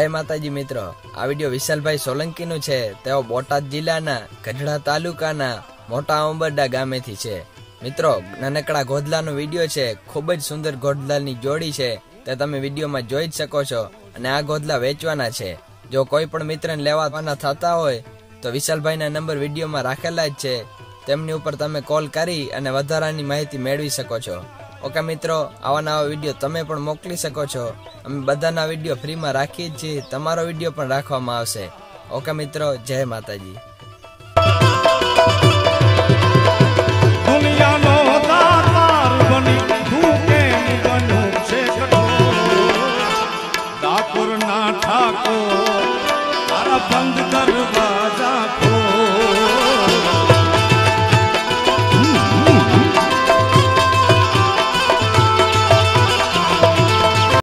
जय माताजी मित्रों। आ विडियो विशालभाई सोलंकीनु छे। तेओ बोटाद जिल्लाना गढડા तालुकाना मोटा उंबरडा गामेथी छे। मित्रों नानकड़ा गोधलानो विडियो छे। खूब ज सुंदर गोधलानी जोड़ी छे ते तमे विडियोमां जोई ज शको छो। अने आ गोधला वेचवाना छे। जो कोई पण मित्रने लेवाना थता होय तो विशालभाईना नंबर विडियोमां राखेला ज छे। तेमनी उपर तमे कॉल करी अने वधारानी माहिती मेळवी शको छो। ओके मित्रों, आवा नवा विडियो तमे पण मोकली शको छो। अमे बधाना विडियो फ्री में राखीए छीए। तमारो विडियो पण राखवामां आवशे। ओके मित्रों, जय माताजी। दुनियानो दातार बनी तू केम बन्यो छे कठोर। डाकोर ना ठाको तारा बंद